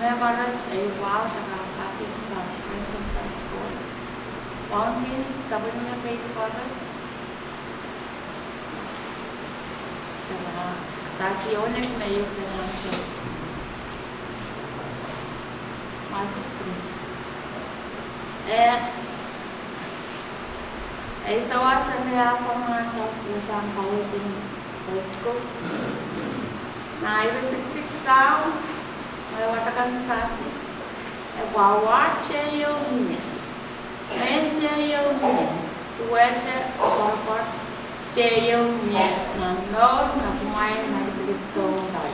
me chorus a wow the happy from success scores. One is 7 me chorus. Stazione meglio che non c'è. Ma e so as and ya sama as sam power in Cisco. Na I was 6 down. I watakan sasi. E wawa che yo ni. Men che yo ni. Tueche por che yo ni. Na no na mai na to dai.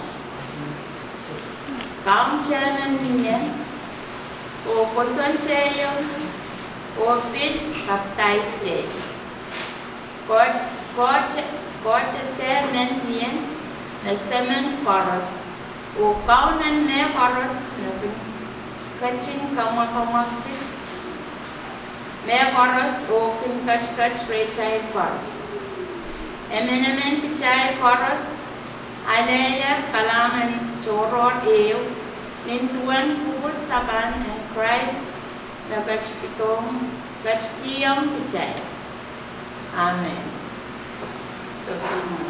Kam che men ni. O person che yo. O bit baptize che. God che men ni. Na semen chorus. O cao nên mẹ chorus na kachin kama mẹ chorus o kin kach re chai chorus emenement chai chorus aleya kalam and chorot eu nintuan pur saban and Christ na kach kiyam chai. Amen. So